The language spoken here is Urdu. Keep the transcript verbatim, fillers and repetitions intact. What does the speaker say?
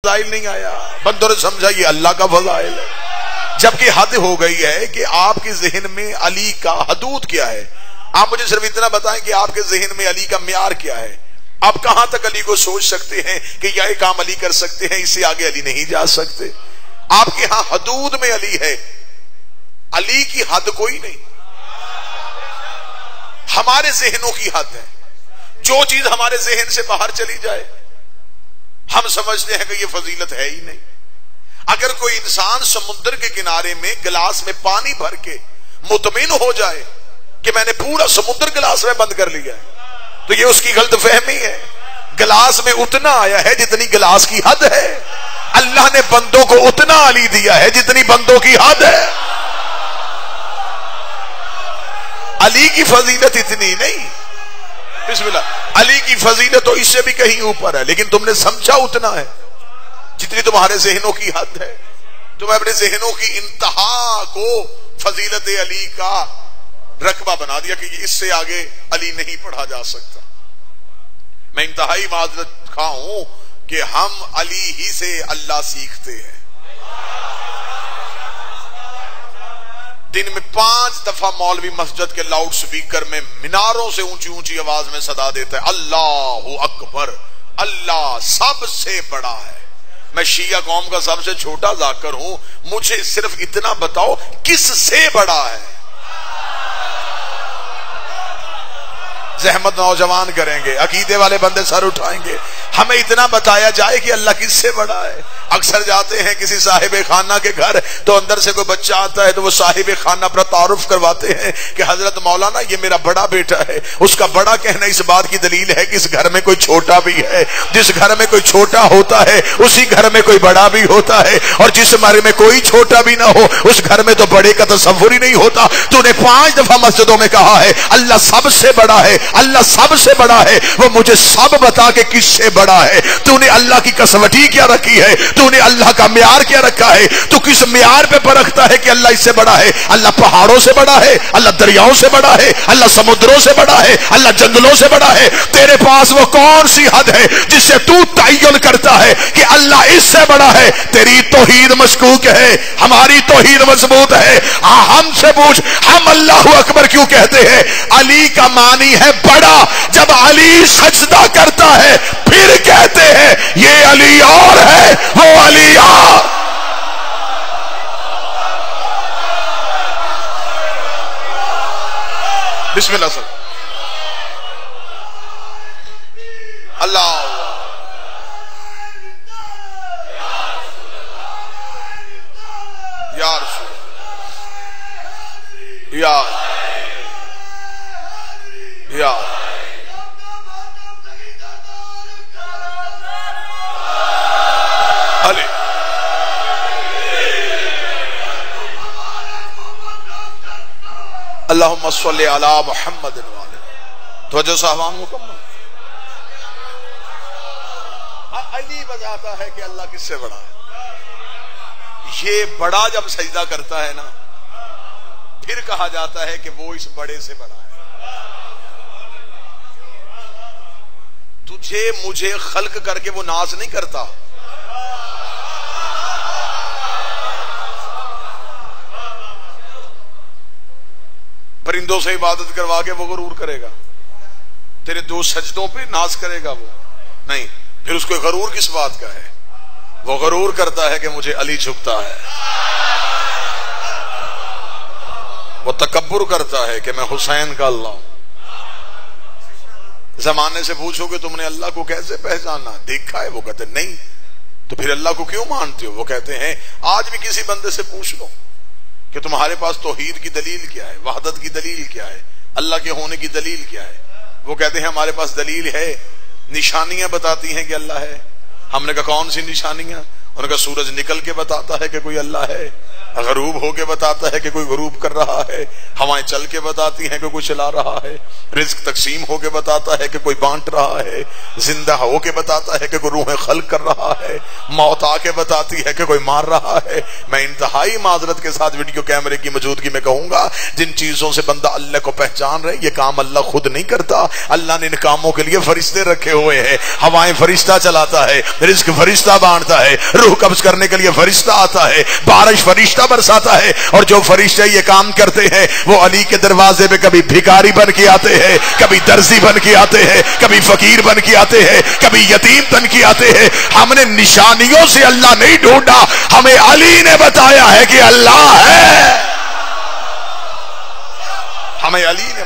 فضائل نہیں آیا، بندوں نے سمجھا یہ اللہ کا فضائل ہے، جبکہ حد ہو گئی ہے کہ آپ کے ذہن میں علی کا حدود کیا ہے۔ آپ مجھے صرف اتنا بتائیں کہ آپ کے ذہن میں علی کا معیار کیا ہے، آپ کہاں تک علی کو سوچ سکتے ہیں کہ یہ کام علی کر سکتے ہیں، اس سے آگے علی نہیں جا سکتے۔ آپ کے ہاں حدود میں علی ہے، علی کی حد کوئی نہیں، ہمارے ذہنوں کی حد ہے۔ جو چیز ہمارے ذہن سے باہر چلی جائے ہم سمجھتے ہیں کہ یہ فضیلت ہے ہی نہیں۔ اگر کوئی انسان سمندر کے کنارے میں گلاس میں پانی بھر کے مطمئن ہو جائے کہ میں نے پورا سمندر گلاس میں بند کر لیا ہے تو یہ اس کی غلط فہمی ہے۔ گلاس میں اتنا آیا ہے جتنی گلاس کی حد ہے، اللہ نے بندوں کو اتنا علی دیا ہے جتنی بندوں کی حد ہے۔ علی کی فضیلت اتنی نہیں، بسم اللہ، علی کی فضیلت تو اس سے بھی کہیں اوپر ہے، لیکن تم نے سمجھا اتنا ہے جتنی تمہارے ذہنوں کی حد ہے۔ تم اپنے ذہنوں کی انتہا کو فضیلت علی کا رقبہ بنا دیا کہ اس سے آگے علی نہیں پڑھا جا سکتا۔ میں انتہائی معذرت خواہ ہوں کہ ہم علی ہی سے اللہ سیکھتے ہیں۔ دن میں پانچ دفعہ مولوی مسجد کے لاؤڈ سپیکر میں میناروں سے اونچی اونچی آواز میں صدا دیتا ہے، اللہ اکبر، اللہ سب سے بڑا ہے۔ میں شیعہ قوم کا سب سے چھوٹا ذاکر ہوں، مجھے صرف اتنا بتاؤ کس سے بڑا ہے؟ زحمت نوجوان کریں گے، عقیدے والے بندے سر اٹھائیں گے، ہمیں اتنا بتایا جائے کہ اللہ کس سے بڑا ہے۔ اکثر جاتے ہیں کسی صاحب خانہ کے گھر تو اندر سے کوئی بچہ آتا ہے تو وہ صاحب خانہ پر تعارف کرواتے ہیں کہ حضرت مولانا یہ میرا بڑا بیٹا ہے۔ اس کا بڑا کہنا اس بات کی دلیل ہے کہ اس گھر میں کوئی چھوٹا بھی ہے، جس گھر میں کوئی چھوٹا ہوتا ہے اسی گھر میں کوئی بڑا بھی ہوتا ہے، اور جس گھر میں کوئی چھوٹا بھی نہ ہو اس گھر میں تو بڑے کا تصور ہی نہیں ہوتا۔ تو نے پانچ دفعہ مسجدوں میں کہا ہے اللہ سب سے بڑا ہے، اللہ سب سے بڑا ہے، وہ مجھے سب بتا کہ کس سے بڑا ہے۔ تو نے اللہ کی کسوٹی کیا رکھی ہے، تو نے اللہ کا معیار کیا رکھا ہے، تو کس معیار پہ پرکھتا ہے کہ اللہ اس سے بڑا ہے؟ اللہ پہاڑوں سے بڑا ہے، اللہ دریاؤں سے بڑا ہے، اللہ سمندروں سے بڑا ہے، اللہ جنگلوں سے بڑا ہے۔ تیرے پاس وہ کون سی حد ہے جس سے تو تعین کرتا ہے کہ اللہ اس سے بڑا ہے؟ تیری توحید مشکوک ہے، ہماری توحید مضبوط ہے۔ ہم سے پوچھ ہم اللہ اکبر کیوں کہتے ہیں؟ علی کا معنی ہے بڑا۔ جب علی سجدہ کرتا ہے پھر کہتے ہیں یہ علی اور ہے وہ علی اور۔ بسم اللہ سر، اللہ یا رسول یا یا علی اللہم صلی علی محمد وعلی۔ توجہ صاحبان مکمل۔ علی بتاتا ہے کہ اللہ کس سے بڑا ہے۔ یہ بڑا جب سجدہ کرتا ہے نا پھر کہا جاتا ہے کہ وہ اس بڑے سے بڑا ہے۔ تجھے مجھے خلق کر کے وہ ناز نہیں کرتا، پرندوں سے عبادت کروا کے وہ غرور کرے گا، تیرے دو سجدوں پہ ناز کرے گا وہ نہیں، پھر اس کو غرور کس بات کا ہے؟ وہ غرور کرتا ہے کہ مجھے علی جھکتا ہے، وہ تکبر کرتا ہے کہ میں حسین کا اللہ ہوں۔ زمانے سے پوچھو کہ تم نے اللہ کو کیسے پہچانا، دیکھا ہے؟ وہ کہتے نہیں، تو پھر اللہ کو کیوں مانتے ہو؟ وہ کہتے ہیں آج بھی کسی بندے سے پوچھ لو کہ تمہارے پاس توحید کی دلیل کیا ہے، وحدت کی دلیل کیا ہے، اللہ کے ہونے کی دلیل کیا ہے؟ وہ کہتے ہیں ہمارے پاس دلیل ہے، نشانیاں بتاتی ہیں کہ اللہ ہے۔ ہم نے کہا کون سی نشانیاں؟ انہوں نے کہا سورج نکل کے بتاتا ہے کہ کوئی اللہ ہے، غروب ہو کے بتاتا ہے کہ کوئی غروب کر رہا ہے، ہوائیں چل کے بتاتی ہیں کہ کوئی چلا رہا ہے، رزق تقسیم ہو کے بتاتا ہے کہ کوئی بانٹ رہا ہے، زندہ ہو کے بتاتا ہے کہ کوئی روح خلق کر رہا ہے، موت آ کے بتاتی ہے کہ کوئی مار رہا ہے۔ میں انتہائی معذرت کے ساتھ ویڈیو کیمرے کی موجودگی میں کہوں گا، جن چیزوں سے بندہ اللہ کو پہچان رہے، یہ کام اللہ خود نہیں کرتا، اللہ نے ان کاموں کے لیے فرشتے رکھے ہوئے ہیں۔ ہوائیں فرشتہ چلاتا ہے، رزق فرشتہ بانٹتا ہے، روح قبض کرنے کے لیے فرشتہ آتا ہے، بارش فرشتہ برساتا ہے، اور جو فرشتے یہ کام کرتے ہیں وہ علی کے دروازے پہ کبھی بھکاری بن کے آتے ہیں، کبھی درزی بن کے آتے ہیں، کبھی فقیر بن کے آتے ہیں، کبھی یتیم بن کے آتے ہیں۔ ہم نے نشانیوں سے اللہ نہیں ڈھونڈا، ہمیں علی نے بتایا ہے کہ اللہ ہے، ہمیں علی نے